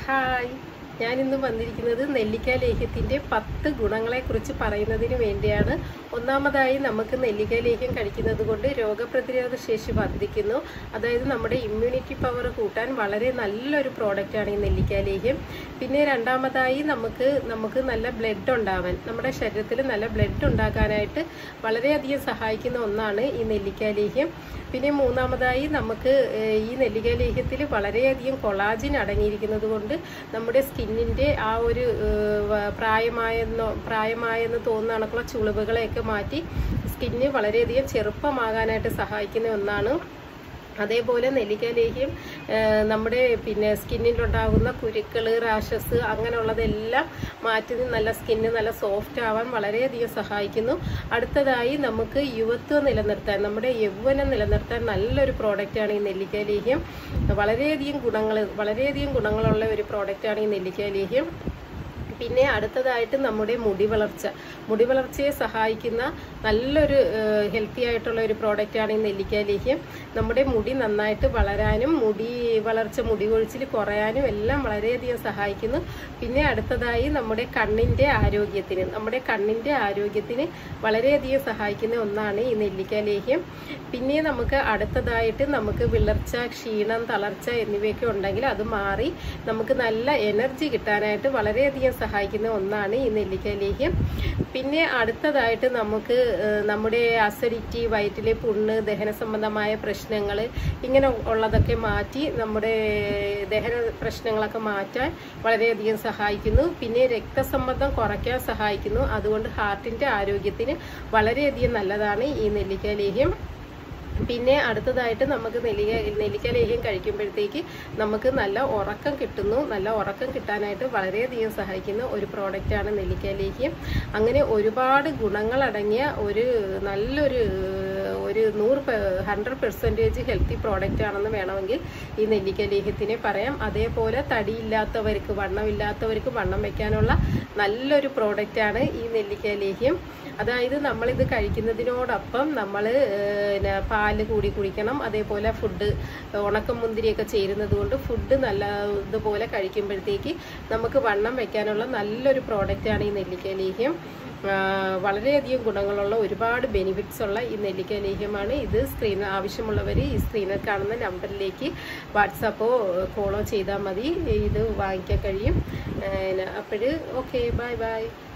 Hi, ഞാനിന്ന് വന്നിരിക്കുന്നത് നെല്ലിക്ക ലേഹ്യത്തിൻ്റെ 10 ഗുണങ്ങളെക്കുറിച്ച് പറയുന്നതിന് വേണ്ടിയാണ്. ഒന്നാമതായി, നമുക്ക് നെല്ലിക്ക ലേഹ്യം കഴിക്കുന്നത് കൊണ്ട് രോഗപ്രതിരോധ ശേഷി വർദ്ധിക്കുന്നു. അതായത് നമ്മുടെ ഇമ്മ്യൂണിറ്റി പവർ കൂട്ടാൻ വളരെ നല്ലൊരു പ്രോഡക്റ്റാണ് ഈ നെല്ലിക്ക ലേഹ്യം. പിന്നെ രണ്ടാമതായി, നമുക്ക് നല്ല ബ്ലഡ് ഉണ്ടാവാൻ, നമ്മുടെ ശരീരത്തിൽ നല്ല ബ്ലഡ് ഉണ്ടാക്കാനായിട്ട് വളരെയധികം സഹായിക്കുന്ന ഒന്നാണ് ഈ നെല്ലിക്ക ലേഹ്യം. പിന്നെ മൂന്നാമതായി, നമുക്ക് ഈ നെല്ലിക്ക ലേഹ്യത്തിൽ വളരെയധികം കൊളാജിൻ അടങ്ങിയിരിക്കുന്നത് കൊണ്ട് നമ്മുടെ സ്കിന്നിൻ്റെ ആ ഒരു പ്രായമായെന്ന് തോന്നുന്ന കണക്കുള്ള ചുളിവുകളെയൊക്കെ മാറ്റി സ്കിന്ന് വളരെയധികം ചെറുപ്പമാകാനായിട്ട് സഹായിക്കുന്ന ഒന്നാണ്. അതേപോലെ നെല്ലിക്ക ലേഹ്യം നമ്മുടെ സ്കിന്നിലുണ്ടാകുന്ന കുരുക്കൾ, റാഷസ് അങ്ങനെയുള്ളതെല്ലാം മാറ്റി നല്ല സ്കിന്ന് നല്ല സോഫ്റ്റ് ആവാൻ വളരെയധികം സഹായിക്കുന്നു. അടുത്തതായി, നമുക്ക് യുവത്വം നിലനിർത്താൻ, നമ്മുടെ യൗവനം നിലനിർത്താൻ നല്ലൊരു പ്രോഡക്റ്റാണ് ഈ നെല്ലിക്ക ലേഹ്യം. വളരെയധികം ഗുണങ്ങളുള്ള ഒരു പ്രോഡക്റ്റാണ് ഈ നെല്ലിക്ക ലേഹ്യം. പിന്നെ അടുത്തതായിട്ട്, നമ്മുടെ മുടി വളർച്ചയെ സഹായിക്കുന്ന നല്ലൊരു ഹെൽത്തി ആയിട്ടുള്ള ഒരു പ്രോഡക്റ്റാണ് ഈ നെല്ലിക്ക ലേഹ്യം. നമ്മുടെ മുടി നന്നായിട്ട് വളരാനും മുടി കൊഴിച്ചിൽ കുറയാനും എല്ലാം വളരെയധികം സഹായിക്കുന്നു. പിന്നെ അടുത്തതായി, നമ്മുടെ കണ്ണിൻ്റെ ആരോഗ്യത്തിന് വളരെയധികം സഹായിക്കുന്ന ഒന്നാണ് ഈ നെല്ലിക്ക ലേഹ്യം. പിന്നെ അടുത്തതായിട്ട്, നമുക്ക് വിളർച്ച, ക്ഷീണം, തളർച്ച എന്നിവയൊക്കെ ഉണ്ടെങ്കിൽ അത് മാറി നമുക്ക് നല്ല എനർജി കിട്ടാനായിട്ട് വളരെയധികം സഹായിക്കുന്ന ഒന്നാണ് ഈ നെല്ലിക്ക ലേഹ്യം. പിന്നെ അടുത്തതായിട്ട്, നമുക്ക് നമ്മുടെ അസിഡിറ്റി, വയറ്റിലെ പുണ്ണ്, ദഹന സംബന്ധമായ പ്രശ്നങ്ങൾ ഇങ്ങനെ ഉള്ളതൊക്കെ മാറ്റി നമ്മുടെ ദഹന പ്രശ്നങ്ങളൊക്കെ മാറ്റാൻ വളരെയധികം സഹായിക്കുന്നു. പിന്നെ രക്തസമ്മർദ്ദം കുറയ്ക്കാൻ സഹായിക്കുന്നു. അതുകൊണ്ട് ഹാർട്ടിൻ്റെ ആരോഗ്യത്തിന് വളരെയധികം നല്ലതാണ് ഈ നെല്ലിക്ക ലേഹ്യം. പിന്നെ അടുത്തതായിട്ട്, നമുക്ക് നെല്ലിക്ക ലേഹ്യം കഴിക്കുമ്പോഴത്തേക്ക് നമുക്ക് നല്ല ഉറക്കം കിട്ടുന്നു. നല്ല ഉറക്കം കിട്ടാനായിട്ട് വളരെയധികം സഹായിക്കുന്ന ഒരു പ്രോഡക്റ്റാണ് നെല്ലിക്ക ലേഹ്യം. അങ്ങനെ ഒരുപാട് ഗുണങ്ങളടങ്ങിയ നല്ലൊരു 100% ഹെൽത്തി പ്രോഡക്റ്റ് ആണെന്ന് വേണമെങ്കിൽ ഈ നെല്ലിക്ക ലേഹ്യത്തിനെ പറയാം. അതേപോലെ തടിയില്ലാത്തവർക്ക്, വണ്ണമില്ലാത്തവർക്ക് വണ്ണം വയ്ക്കാനുള്ള നല്ലൊരു പ്രോഡക്റ്റാണ് ഈ നെല്ലിക്ക ലേഹ്യം. അതായത് നമ്മളിത് കഴിക്കുന്നതിനോടൊപ്പം നമ്മൾ പാല് കൂടി കുടിക്കണം. അതേപോലെ ഫുഡ്, ഉണക്കമുന്തിരിയൊക്കെ ചേരുന്നത് കൊണ്ട് ഫുഡ് നല്ലതുപോലെ കഴിക്കുമ്പോഴത്തേക്ക് നമുക്ക് വണ്ണം വയ്ക്കാനുള്ള നല്ലൊരു പ്രോഡക്റ്റാണ് ഈ നെല്ലിക്ക ലേഹ്യം. വളരെയധികം ഗുണങ്ങളുള്ള, ഒരുപാട് ബെനിഫിറ്റ്സ് ഉള്ള ഈ നെല്ലിക്ക ലേഹ്യമാണ് ഇത്. ആവശ്യമുള്ളവർ ഈ സ്ക്രീനിൽ കാണുന്ന നമ്പറിലേക്ക് വാട്സാപ്പോ കോളോ ചെയ്താൽ മതി, ഇത് വാങ്ങിക്കാൻ കഴിയും. അപ്പോൾ ഓക്കെ, ബൈ.